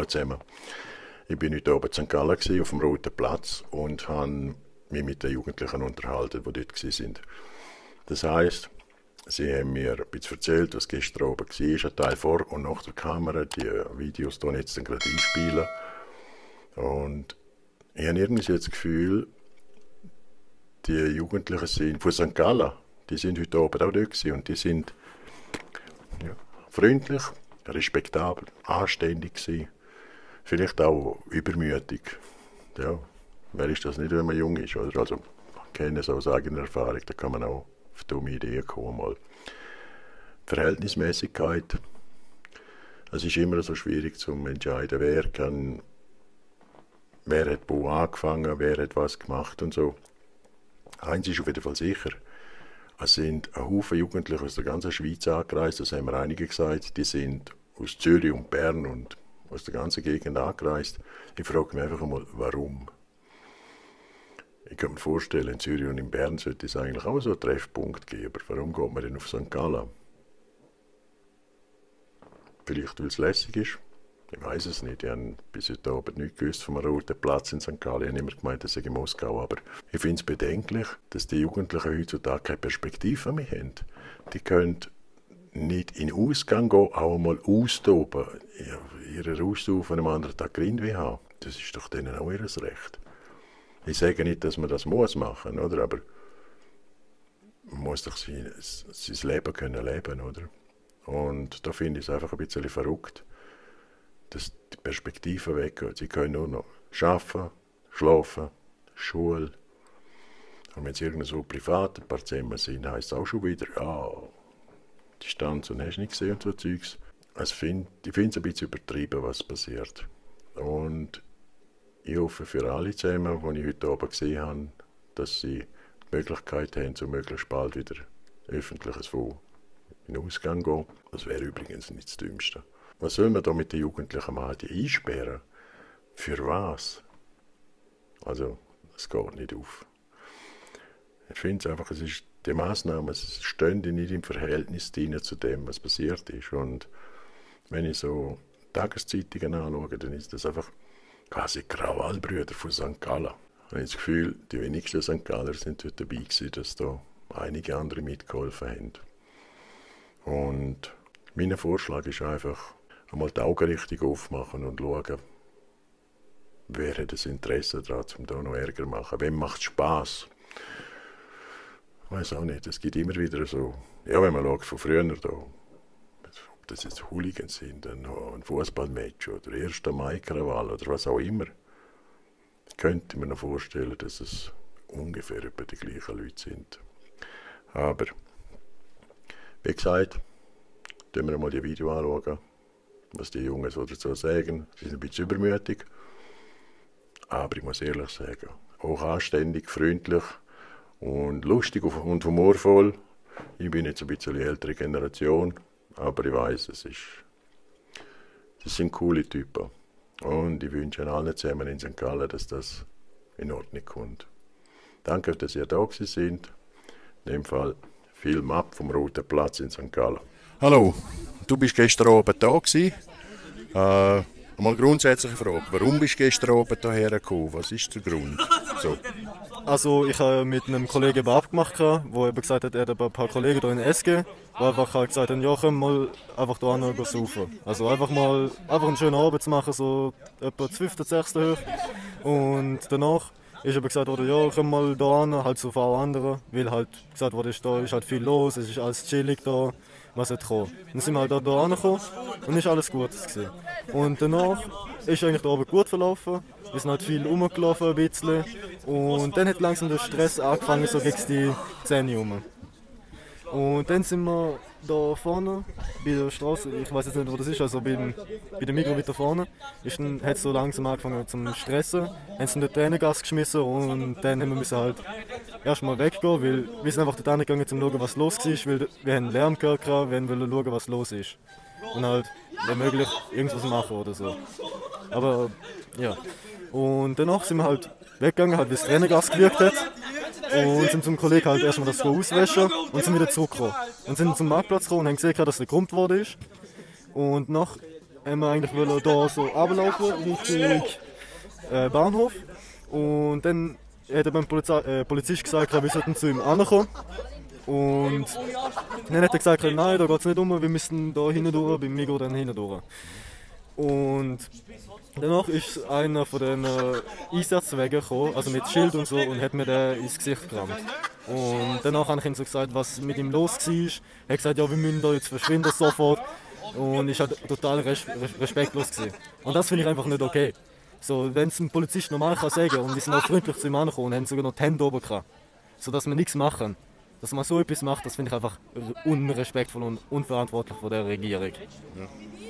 Abend zusammen. Ich bin heute oben in St. Gallen auf dem Roten Platz und habe mich mit den Jugendlichen unterhalten, die dort waren. Das heisst, sie haben mir ein bisschen erzählt, was gestern oben war, ein Teil vor und nach der Kamera, die Videos hier jetzt gerade einspielen. Und ich habe irgendwie das Gefühl, die Jugendlichen sind von St. Gallen, die sind heute oben auch dort gewesen und die sind freundlich, respektabel, anständig gewesen. Vielleicht auch übermütig. Ja, wer ist das nicht, wenn man jung ist? Oder? Also, ich kenne es aus eigener Erfahrung, da kann man auch auf dumme Ideen kommen. Mal. Verhältnismäßigkeit. Es ist immer so schwierig zu entscheiden, wer hat wo angefangen, wer hat was gemacht und so. Eins ist auf jeden Fall sicher. Es sind ein Haufen Jugendliche aus der ganzen Schweiz angereist, das haben mir einige gesagt. Die sind aus Zürich und Bern und aus der ganzen Gegend angereist. Ich frage mich einfach einmal, warum. Ich kann mir vorstellen, in Zürich und in Bern sollte es eigentlich auch so einen Treffpunkt geben. Aber warum geht man denn auf St. Gallen? Vielleicht, weil es lässig ist. Ich weiß es nicht. Ich habe bis heute Abend nichts gewusst vom Roten Platz in St. Gallen. Ich habe immer gemeint, das sei in Moskau. Aber ich finde es bedenklich, dass die Jugendlichen heutzutage keine Perspektive mehr haben. Die können nicht in den Ausgang gehen, auch mal austoben. Ihre Austoben am anderen Tag Grindweh haben. Das ist doch denen auch ihr Recht. Ich sage nicht, dass man das machen muss, oder? Aber man muss doch sein Leben können leben, oder? Und da finde ich es einfach ein bisschen verrückt, dass die Perspektive weggeht. Sie können nur noch arbeiten, schlafen, Schule. Und wenn sie irgendwo so privat ein paar Zimmer sind, heisst es auch schon wieder, Distanz und hast nicht gesehen und so Zeugs. Ich finde es ein bisschen übertrieben, was passiert. Und ich hoffe für alle zusammen, die ich heute Abend gesehen habe, dass sie die Möglichkeit haben, so möglichst bald wieder öffentliches in den Ausgang zu gehen. Das wäre übrigens nicht das Dümmste. Was soll man da mit den Jugendlichen machen? Die einsperren? Für was? Also, das geht nicht auf. Ich finde einfach, die Massnahmen stehen nicht im Verhältnis zu dem, was passiert ist. Und wenn ich so Tageszeitungen anschaue, dann ist das einfach quasi Krawallbrüder von St. Gallen. Ich habe das Gefühl, die wenigsten St. Galler sind dort dabei gewesen, dass da einige andere mitgeholfen haben. Und mein Vorschlag ist einfach, einmal die Augen richtig aufmachen und schauen, wer hat das Interesse daran, um da noch Ärger zu machen. Wem macht es Spass? Ich weiß auch nicht, es gibt immer wieder so, ja, wenn man schaut von früher da, ob das jetzt Hooligans sind, ein Fußballmatch oder 1. Mai-Krawall oder was auch immer, ich könnte mir noch vorstellen, dass es ungefähr etwa die gleichen Leute sind. Aber, wie gesagt, schauen wir mal die Video anschauen, was die Jungen so dazu sagen. Sie sind ein bisschen übermütig, aber ich muss ehrlich sagen, auch anständig, freundlich und lustig und humorvoll. Ich bin jetzt ein bisschen die ältere Generation, aber ich weiss, das sind coole Typen. Und ich wünsche allen zusammen in St. Gallen, dass das in Ordnung kommt. Danke, dass ihr da gewesen sind. In dem Fall Film ab vom Roten Platz in St. Gallen. Hallo, du bist gestern Abend da gewesen. Mal grundsätzliche Frage, warum bist du gestern Abend hierher gekommen? Was ist der Grund? So. Also ich habe mit einem Kollegen abgemacht, der eben gesagt hat, er hat ein paar Kollegen hier in SG, die einfach gesagt haben, ja komm mal einfach hier noch saufen. Also einfach einen schönen Abend zu machen, so etwa 5. 6. hoch. Und danach ist eben gesagt worden, ja komm mal hier hin, halt so vor anderen, weil halt gesagt wurde, da ist halt viel los, es ist alles chillig da, was hat kommen. Dann sind wir halt hier hingekommen und ist alles gut gewesen. Und danach ist eigentlich der Abend gut verlaufen. Wir sind halt viel rumgelaufen ein bisschen. Und dann hat langsam der Stress angefangen, so gegen die 10 Uhr. Und dann sind wir da vorne bei der Straße, ich weiß jetzt nicht, wo das ist, also bei dem Mikro weiter vorne, hat es so langsam angefangen zum Stressen. Haben sie in den Tränengas geschmissen und dann müssen wir halt erstmal weggehen, weil wir sind einfach dort gegangen, um zu schauen, was los war, weil wir haben Lärm gehört, wir wollten schauen, was los ist. Und halt, wenn möglich, irgendwas machen oder so. Aber, ja. Und danach sind wir halt weggegangen, halt, wie das Tränengas gewirkt hat. Und sind zum Kollegen halt erstmal das auswaschen und sind wieder zurückgekommen. Und sind zum Marktplatz gekommen und haben gesehen, dass der gekrümmt worden ist. Und haben wir eigentlich hier so runterlaufen Richtung Bahnhof. Und dann hat eben der Polizist gesagt, wir sollten zu ihm ankommen. Und dann hat er gesagt, nein, da geht es nicht um, wir müssen da hinten durch, beim Migros dann hinten durch. Und danach ist einer von den Einsatzwegen gekommen, also mit Schild und so, und hat mir den ins Gesicht gerammt. Und danach habe ich ihm so gesagt, was mit ihm los war. Er hat gesagt, ja, wir müssen da jetzt verschwinden sofort. Und ich war total respektlos gewesen. Und das finde ich einfach nicht okay. So, wenn es ein Polizist normal kann sagen und wir sind auch freundlich zu ihm angekommen und haben sogar noch die Hände oben gehabt, sodass wir nichts machen. Dass man so etwas macht, das finde ich einfach unrespektvoll und unverantwortlich von der Regierung. Ja.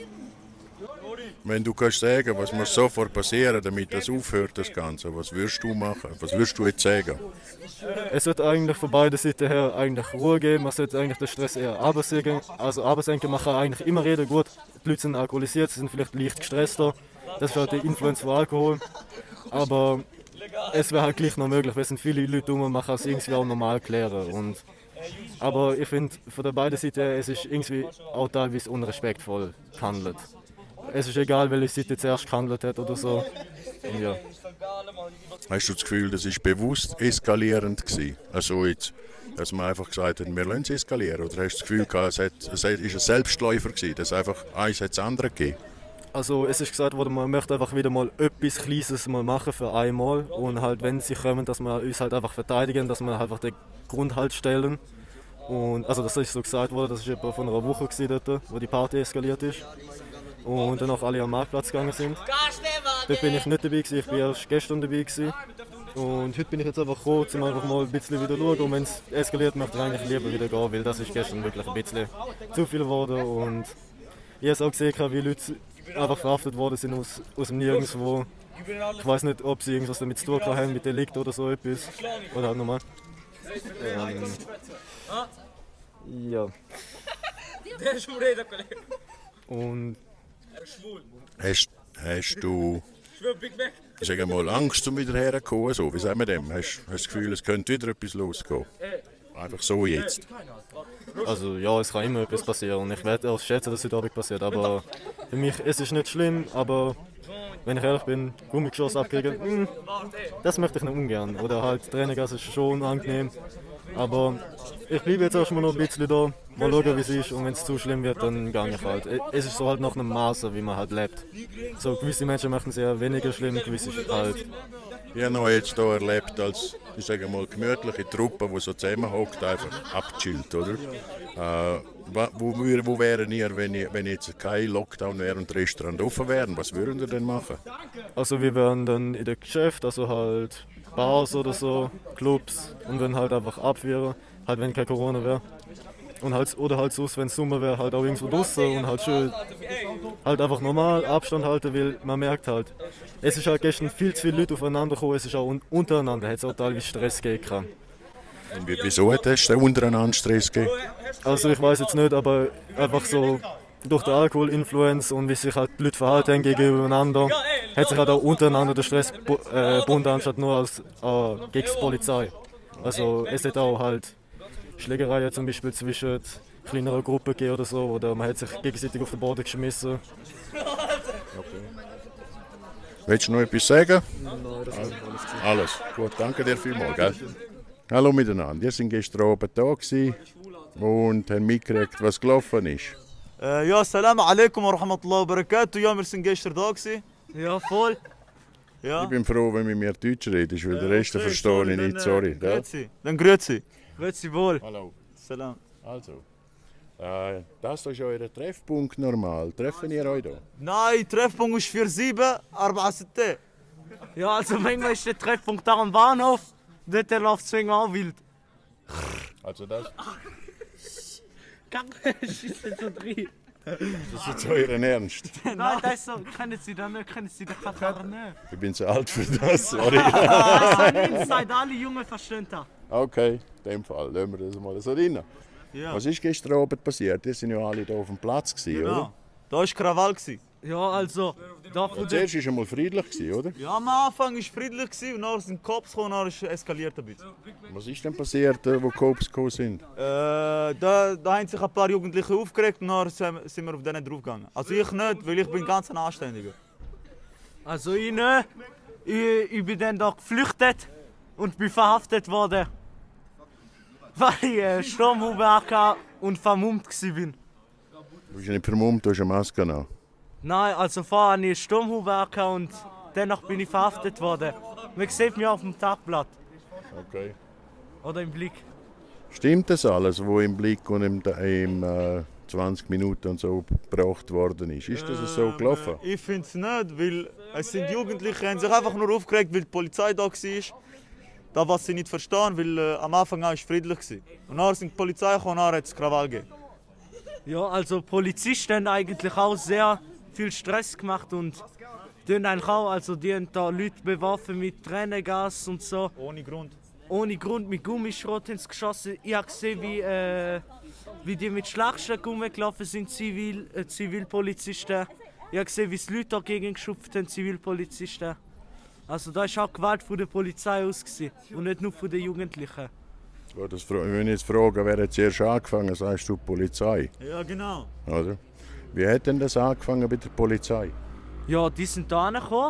Wenn du kannst sagen, was muss sofort passieren, damit das aufhört, das Ganze, was würdest du machen? Was würdest du jetzt sagen? Es sollte eigentlich von beiden Seiten her eigentlich Ruhe geben. Man sollte eigentlich den Stress eher absenken. Also absenken, man kann eigentlich immer reden, gut, die Leute sind alkoholisiert, sie sind vielleicht leicht gestresster. Das ist halt die Influenz von Alkohol. Aber es wäre halt gleich noch möglich, weil es sind viele Leute rum, man kann es irgendwie auch normal klären. Aber ich finde, von der beiden Seiten her, es ist irgendwie auch teilweise unrespektvoll gehandelt. Es ist egal, welche Seite zuerst gehandelt hat oder so. Und ja. Hast du das Gefühl, das war bewusst eskalierend gewesen? Also jetzt, dass man einfach gesagt hat, wir lassen es eskalieren? Oder hast du das Gefühl, es war ein Selbstläufer gewesen, dass einfach eins hat das andere gegeben? Also es ist gesagt worden, man möchte einfach wieder mal etwas Kleines mal machen für einmal. Und halt, wenn sie kommen, dass wir uns halt einfach verteidigen, dass wir einfach den Grund halt stellen. Und, also das ist so gesagt worden, das war etwa von einer Woche gewesen dort, wo die Party eskaliert ist. Und danach alle am Marktplatz gegangen sind. Dort bin ich nicht dabei gewesen, ich war erst gestern dabei gewesen. Und heute bin ich jetzt einfach gekommen, um einfach mal ein bisschen wieder schauen. Und wenn es eskaliert, möchte ich eigentlich lieber wieder gehen, weil das ist gestern wirklich ein bisschen zu viel geworden. Und ich habe auch gesehen, wie Leute einfach verhaftet worden sind aus dem Nirgendwo. Ich weiß nicht, ob sie irgendwas damit zu tun haben, mit Delikt oder so etwas. Oder halt nochmal. Ja. Und Hast du sag mal, Angst, um wieder herzukommen? So, wie sagen wir dem? Hast du das Gefühl, es könnte wieder etwas losgehen? Einfach so jetzt? Also ja, es kann immer etwas passieren und ich werde auch schätzen, dass es heute Abend passiert. Aber für mich ist es nicht schlimm, aber wenn ich ehrlich bin, Gummigeschoss abkriegen, das möchte ich nicht ungern. Oder halt Tränengas ist schon angenehm. Aber ich bleibe jetzt erstmal noch ein bisschen da, mal schauen wie es ist und wenn es zu schlimm wird, dann gehe ich halt. Es ist so halt nach einem Maße, wie man halt lebt. So, gewisse Menschen möchten es eher weniger schlimm, gewisse halt. Ich habe noch jetzt hier erlebt als, ich sage mal, gemütliche Truppe, die so zusammenhockt, einfach abchillt, oder? Wo wären ihr, wenn jetzt kein Lockdown wäre und die Restaurants offen wären? Was würden ihr denn machen? Also wir wären dann in den Geschäften, also halt Bars oder so, Clubs und dann halt einfach abwehren, halt wenn kein Corona wäre. Und halt, oder halt sonst, wenn es Sommer wäre, halt auch irgendwo draußen und halt schön, halt einfach normal Abstand halten, weil man merkt halt, es ist halt gestern viel zu viele Leute aufeinander gekommen, es ist auch untereinander, hat es auch teilweise Stress gegeben. Wieso hat es untereinander Stress gegeben? Also ich weiß jetzt nicht, aber einfach so durch die Alkoholinfluenz und wie sich halt die Leute verhalten gegeneinander, hat sich halt auch untereinander der Stress gebunden, anstatt nur gegen die Polizei. Also es hat auch halt Schlägereien zum Beispiel zwischen kleineren Gruppen gegeben oder so, oder man hat sich gegenseitig auf den Boden geschmissen. Okay. Willst du noch etwas sagen? Nein, das ist alles. Gut, danke dir vielmals. Gell? Hallo miteinander, wir sind gestern Abend da und haben mitgekriegt, was gelaufen ist. Ja, Assalamu alaikum wa rahmatullahi wa barakatuh. Ja, wir sind gestern da gewesen. Ja, voll. Ja. Ich bin froh, wenn du mit mir Deutsch redest, weil den Rest verstehe ich nicht, sorry. Grüezi. Dann grüezi. Grüezi wohl. Hallo. Salam. Also, das ist euer Treffpunkt normal. Treffen ihr euch da? Nein, Treffpunkt ist 4-7, 4-6. Ja, also manchmal ist der Treffpunkt da am Bahnhof, dort läuft es auch wild. Also das... Schießt so drin. Das ist jetzt euren Ernst? Nein, das ist so, kennen Sie das nicht, kennen Sie das nicht. Ich bin zu alt für das, sorry. Das ist ein Inside, alle Jungen verstehen das. Okay, in dem Fall lassen wir das mal so rein. Ja. Was ist gestern Abend passiert? Ihr sind ja alle hier auf dem Platz gewesen, Genau. oder? Da war Krawall. Ja, also, da von der... Zuerst war er mal friedlich, oder? Ja, am Anfang war es friedlich und dann sind die Cops gekommen und dann ist es eskaliert ein bisschen. Was ist denn passiert, wo die Cops gekommen sind? Da haben sich ein paar Jugendliche aufgeregt und dann sind wir auf denen draufgegangen. Also ich nicht, weil ich bin ganz ein Anständiger. Also ich nicht. Ich bin dann da geflüchtet und bin verhaftet worden. Weil ich Sturmhaube hatte und vermummt war. Du bist nicht vermummt, du hast eine Maske an. Nein, also vorher hatte ich eine Sturmhaube und danach bin ich verhaftet worden. Man sieht mich auf dem Tagblatt. Okay. Oder im Blick. Stimmt das alles, was im Blick und im 20 Minuten und so gebracht worden ist? Ist das so gelaufen? Ich finde es nicht, weil es sind Jugendliche, die haben sich einfach nur aufgeregt, weil die Polizei da war. Das, was sie nicht verstehen, weil am Anfang war es friedlich. Und dann sind die Polizei gekommen und dann hat es Krawall gegeben. Ja, also Polizisten haben eigentlich auch sehr viel Stress gemacht und die haben eigentlich auch, also die haben da Leute beworfen mit Tränengas und so. Ohne Grund. Ohne Grund mit Gummischrot haben sie geschossen. Ich habe gesehen, wie die mit Schlagstöcken rumgelaufen sind, Zivilpolizisten. Ich habe gesehen, wie die Leute dagegen geschupft haben, Zivilpolizisten. Also da war auch Gewalt von der Polizei aus und nicht nur von den Jugendlichen. Ja, wenn ich jetzt frage, wer hat zuerst angefangen, sagst du Polizei. Ja, genau. Oder? Wie hat denn das angefangen bei der Polizei? Ja, die sind da angekommen.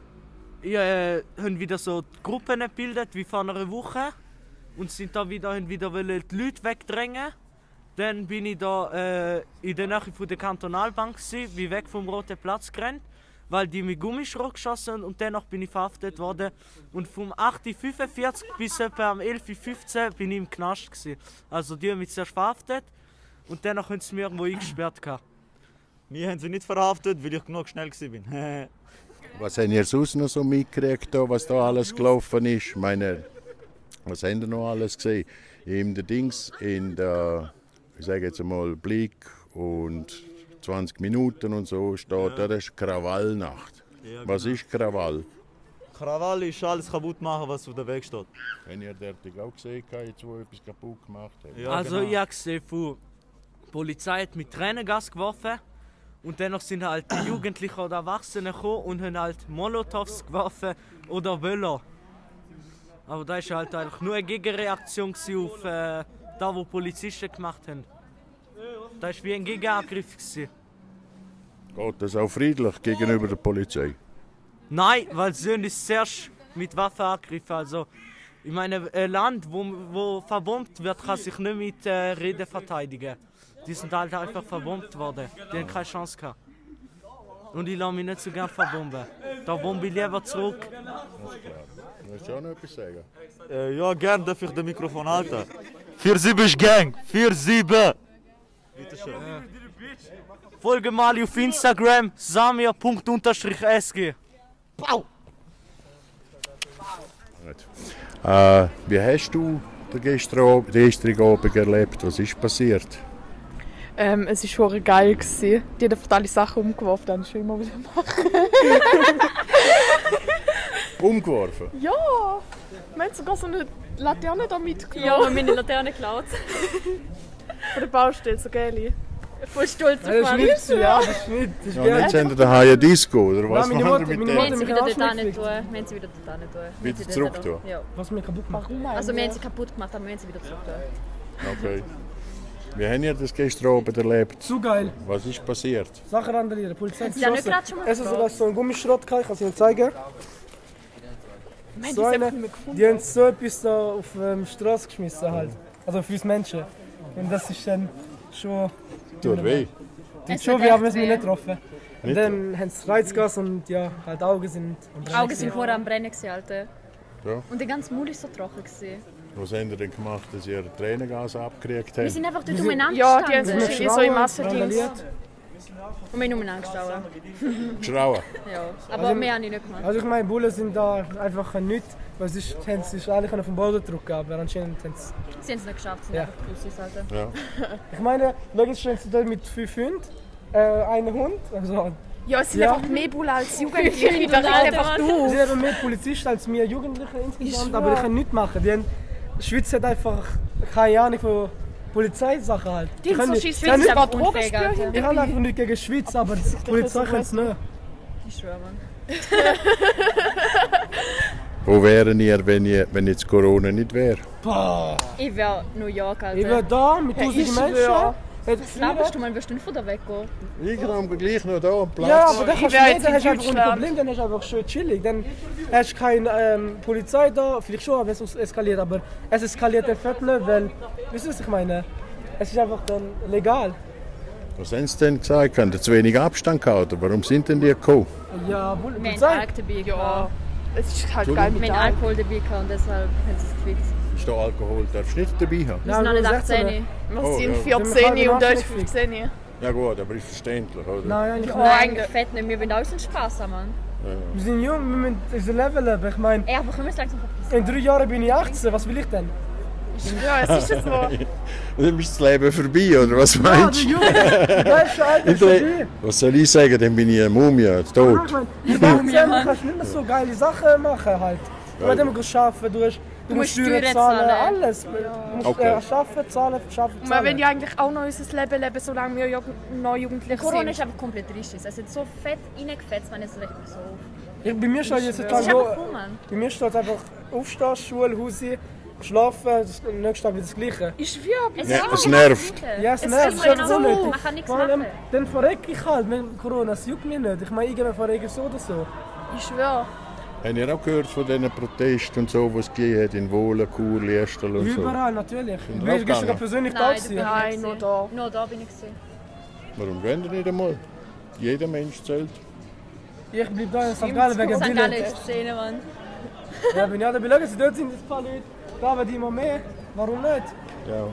Haben wieder so Gruppen gebildet wie vor einer Woche und sind da wieder die Leute wegdrängen. Dann bin ich da in der Nähe von der Kantonalbank bin weg vom Roten Platz gerannt, weil die mit Gummischrot geschossen haben und danach bin ich verhaftet worden. Und vom 8:45 Uhr bis etwa 11:15 Uhr bin ich im Knast gewesen. Also die haben mich zuerst verhaftet und danach haben sie mich irgendwo eingesperrt. Wir haben sie nicht verhaftet, weil ich genug schnell war. Was habt ihr sonst noch so mitgekriegt, was da alles gelaufen ist? Ich meine, was habt ihr noch alles gesehen? In der Dings, in der, ich sage jetzt mal, Blick und 20 Minuten und so steht, das ist Krawallnacht. Ja, Was ist Krawall? Krawall ist alles kaputt machen, was auf dem Weg steht. Habt ihr dort auch gesehen, jetzt, wo etwas kaputt gemacht hat? Ja, Also genau. ich habe gesehen, die Polizei hat mit Tränengas geworfen und dennoch sind halt die Jugendlichen oder Erwachsenen gekommen und haben halt Molotovs geworfen oder Böller. Aber da war halt eigentlich nur eine Gegenreaktion auf das, was die Polizisten gemacht haben. Das war wie ein Gegenangriff. Geht das auch friedlich gegenüber der Polizei? Nein, weil sie uns zuerst mit Waffen angegriffen. Also, ich meine, ein Land, wo verbombt wird, kann sich nicht mit Reden verteidigen. Die sind halt einfach verbombt worden. Die haben keine Chance gehabt. Und ich lasse mich nicht so gerne verbomben. Da bombe ich lieber zurück. Willst du auch noch etwas sagen? Ja, gerne darf ich das Mikrofon halten. 4-7 ist Gang! 4-7! Bitteschön. Folge mal auf Instagram samir._sg. Pau! Wie hast du den gestrigen Abend erlebt? Was ist passiert? Es war schon geil. Die haben alle Sachen umgeworfen, dann schon immer wieder machen. Umgeworfen? Ja! Wir haben sogar so eine Laterne da mitgenommen. Ja, wir haben meine Laterne geklaut. Von der Baustelle, so geil. Voll stolz Das auf ist mich. nicht, ja, das ist nicht. Das ist Ja, jetzt haben wir daheim Disco, oder was Nein, meine machen Mutter- wir mit meine Wir dem? haben sie wieder Arsch dort hin mitgekriegt. tun. Wir haben sie wieder dort hin tun. Wir haben Wieder sie zurück dort- tun? Ja. Was wir kaputt machen. Also wir haben sie kaputt gemacht, aber wir haben sie wieder zurück tun. Okay. Wie haben ihr das gestern Abend erlebt? Zu geil. Was ist passiert? Sachen randalieren. Die Polizei hat Sie haben nicht geschossen. gerade schon mal Es ist sogar so ein Gummischrott, ich kann es Ihnen zeigen. Wir haben So die eine, einfach nicht mehr gefunden. die haben so etwas da auf die Straße geschmissen halt. Also für uns Menschen. Und das ist dann schon... Tut weh. Tut schon, wir haben es mir weh. nicht getroffen. Und dann haben sie Reizgas und ja, halt Augen sind am Brennen Augen sind gewesen. vorher am Brennen gewesen, Alter. Ja. Und der ganze Mund war so trocken gewesen. Was habt ihr denn gemacht, dass ihr Tränengas abgekriegt Wir habt? sind einfach dort umeinander Ja, die haben gestanden. sich so im Massendienst. Randaliert. Und wir haben umeinander gestanden. Geschrauen? Ja. Aber mehr habe ich nicht gemacht. Also ich meine, Bullen sind da einfach nichts. Weil sonst haben sie sich alle vom Boden drücken, aber anscheinend haben sie... Sie haben es nicht geschafft, sie sind Ja. einfach Pussys, Alter. Ja. Ich meine, logisch stehen sie da mit 5 Hunden, einem Hund. Also, Ja, es sind Ja. einfach mehr Bullen als Jugendliche. Das regt einfach sie auf. haben mehr Polizisten als wir Jugendliche insgesamt, aber die können nichts machen. Die Schweiz hat einfach keine Ahnung von Polizeisache halt. Die haben so Die Schiss, Schweiz wenn ist ich einfach gerade unfähig, Alter. Ich habe einfach nichts gegen die Schweiz, aber die Polizei kann es nicht. Ich schwöre, Mann. Wo wären ihr, wenn jetzt Corona nicht wäre? Boah. Ich wäre New York, Alter. Ich wäre da mit Hey, 1000 ich Menschen. schwöre. Hätte Glaubst du, man wirst du nicht von da weggehen? Ich habe gleich noch da am Platz. Ja, aber dann Ich kannst wäre du jetzt nicht, dann in hast du einfach ein Deutschland. Problem, dann hast du einfach schön chillig. Dann hast du keine Polizei da, vielleicht schon, wenn es eskaliert, aber es eskaliert einfach nicht, weil, wisst ihr, was ich meine? Es ist einfach dann legal. Was haben sie denn gesagt? Haben sie zu wenig Abstand gehabt? Warum sind denn die gekommen? Ja, Wir haben Polizei. Alk dabei Ja, gehabt. es ist halt geil mit Wir haben Alk. Alkohol dabei gehabt und deshalb haben sie es gefixt. Ist da Alkohol? Darfst du nicht dabei haben? Wir sind noch nicht 18. Wir Oh, sind ja. 14 und er ist Nachrichten. 15. Ja gut, aber ist verständlich, oder? Nein, eigentlich Ja. nicht. Nein, eigentlich fett nicht. Wir wollen alles einen Spaß haben, Mann. Wir sind jung, wir müssen unser Level haben. Ich meine, Ey, aber können wir uns langsam verpissen? in 3 Jahren bin ich 18, was will ich denn? Ja, es ist jetzt so. Dann ist das Leben vorbei, oder was Ja, meinst der du? Junge, der ist schon alt, der ist schon Was soll ich sagen? Dann bin ich eine Mumie, tot. Ich meine, mit 18 kannst du nicht mehr so geile Sachen machen halt. Du musst immer arbeiten, du musst Steuern Steuern zahlen, zahlen. alles. Du musst Okay. arbeiten, zahlen, Und wir wollen ja eigentlich auch noch unser Leben leben, solange wir noch jugendlich Corona sind. ist einfach komplett richtig. Es hat so fett reingefetzt, man ist recht so auf. Bei mir steht jetzt Das ist Tag einfach cool, Mann. bei mir steht einfach aufstehen, Schule, Hause, schlafen, das ist am nächsten Tag wieder das Gleiche. Ich schwöre, Es Ja, ist es immer nervt. das Gleiche. Ja, es Es nervt, ist es ist genau unnötig. so. Man kann nichts Vor allem, machen. dann verreck ich halt mit Corona, es juckt mich nicht. Ich meine, irgendwann verrecke ich so oder so. ich schwöre. Habt ihr auch gehört von diesen Protesten und so, was es gegeben hat in Wohlen, Chur, Liestal und so? Überall, natürlich. Sind Du wir bist gestern abgegangen? persönlich da Nein, gewesen. du Nein, bist nur nicht da. gewesen. Nur da bin ich gewesen. Warum wollen ihr nicht einmal? Jeder Mensch zählt. Ich bleib da in St. Gallen wegen St. Gallen Billet. ist Szene, Mann. Ja, wenn ja, dann schauen Sie, dort sind ein paar Leute. Da werden immer mehr. Warum nicht? Ja.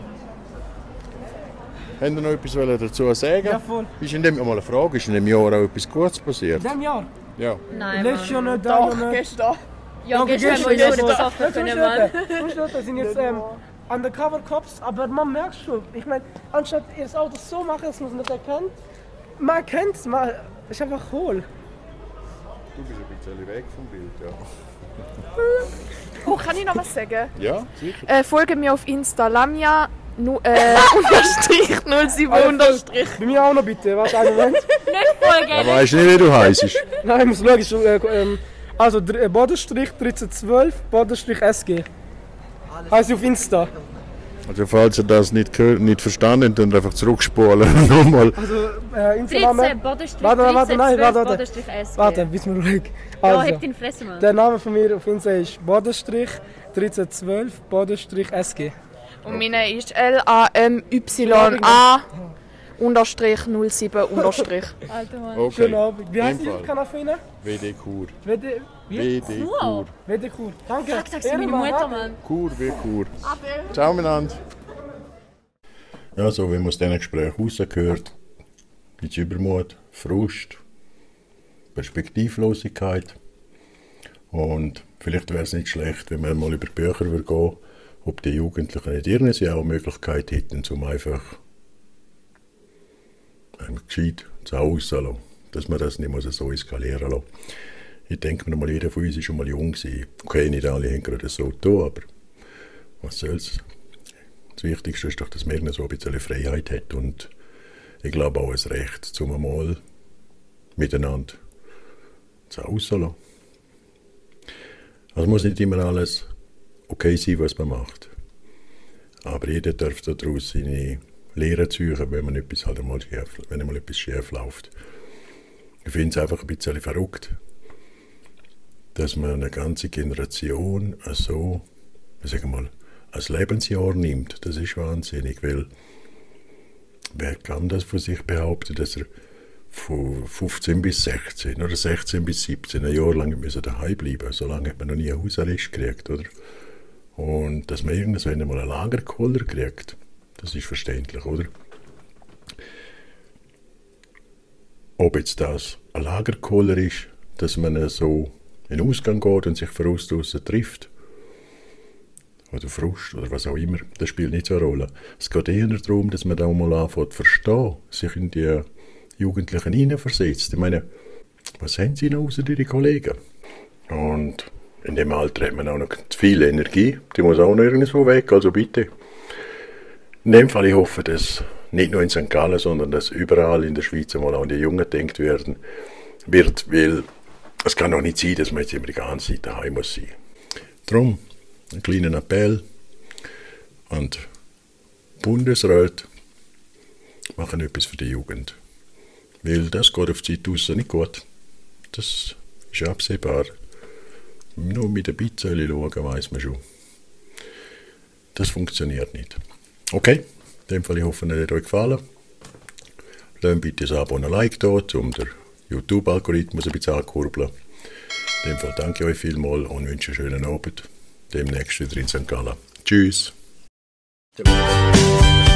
Habt ihr noch etwas dazu sagen? Ja, voll. Ist in dem mal eine Frage, ist in dem Jahr auch etwas Gutes passiert? In diesem Jahr. Ja. Nein, Letztes Jahr Mann. nicht, da Doch, Jahr nicht. gestern. Ja, gestern haben wir uns so besoffen können, Mann. Das sind jetzt Undercover Cops, aber man merkt schon. Ich meine, anstatt ihr das Auto so machen, dass man es nicht erkennt, man erkennt es, man ist einfach hohl. Du bist ein bisschen weg vom Bild, ja. Oh, kann ich noch was sagen? Ja, sicher. Folge mir auf Insta Lamia unterstrich 07 unterstrich. Bei mir auch noch bitte, warte einen Moment. Aber weißt du nicht, wie du heisst? Nein, ich muss schauen. Also Bodenstrich 1312, Bodenstrich SG. Heißt auf Insta. Also falls ihr das nicht verstanden habt, dann einfach zurückspulen. Nochmal. Also 13, Instagram. Bodenstrich, Warte, 13, nein, 12, warte. Bodenstrich SG. Warte, bis wir ruhig. Ja, Also, heb deine Fresse, Mann. der Name von mir auf Insta ist Bodenstrich 1312, Bodenstrich SG. Und meine ist LAMYA unterstrich 07 unterstrich. Alter, Mann. Okay. Schönen Abend. Wie heißt Im die Fall. Kanal von Ihnen? WD Kur. WD WD Kur. WD Kur. Danke. Sag sie meine Mutter, Mann. Kur wie Kur. Ciao miteinander. Ja, so wie man aus diesen Gesprächen rausgehört, gibt es Übermut, Frust, Perspektivlosigkeit. Und vielleicht wäre es nicht schlecht, wenn man mal über die Bücher gehen würde, ob die Jugendlichen nicht irgendwie auch eine Möglichkeit hätten, um einfach gescheit zu Hause zu lassen. Dass man das nicht muss so eskalieren lassen. Ich denke mir mal, jeder von uns war schon mal jung gewesen. Okay, nicht alle haben gerade so getan, aber was soll's. Das Wichtigste ist doch, dass man so ein bisschen Freiheit hat und ich glaube auch ein Recht, zum mal miteinander zu Hause zu lassen. Also muss nicht immer alles okay sein, was man macht. Aber jeder darf daraus seine Lehren ziehen, wenn man etwas halt einmal schief läuft. Ich finde es einfach ein bisschen verrückt, dass man eine ganze Generation so, sagen wir mal, als Lebensjahr nimmt. Das ist wahnsinnig, weil wer kann das von sich behaupten, dass er von 15 bis 16 oder 16 bis 17 ein Jahr lang daheim bleiben müssen. So lange hat man noch nie einen Hausarrest gekriegt, oder? Und dass man irgendwann einmal einen Lagerkoller kriegt, das ist verständlich, oder? Ob jetzt das ein Lagerkoller ist, dass man so in den Ausgang geht und sich von draussen trifft, oder Frust oder was auch immer, das spielt nicht so eine Rolle. Es geht eher darum, dass man da mal anfängt zu verstehen, sich in die Jugendlichen hineinversetzt. Ich meine, was haben sie noch außer ihre Kollegen? Und in dem Alter hat man auch noch zu viel Energie, die muss auch noch irgendwo weg, also bitte. In dem Fall, ich hoffe, dass nicht nur in St. Gallen, sondern dass überall in der Schweiz einmal an die Jungen gedacht wird, weil es kann doch nicht sein, dass man jetzt immer die ganze Zeit daheim muss sein. Darum ein kleiner Appell an die Bundesräte, machen etwas für die Jugend. Weil das geht auf die Zeit raus nicht gut. Das ist absehbar. Nur mit ein bisschen schauen, weiss man schon. Das funktioniert nicht. Okay, in dem Fall, ich hoffe, es hat euch gefallen. Lasst bitte ein Abo und ein Like da, um den YouTube-Algorithmus ein bisschen anzukurbeln. In dem Fall danke ich euch vielmals und wünsche einen schönen Abend. Demnächst wieder in St. Gallen. Tschüss.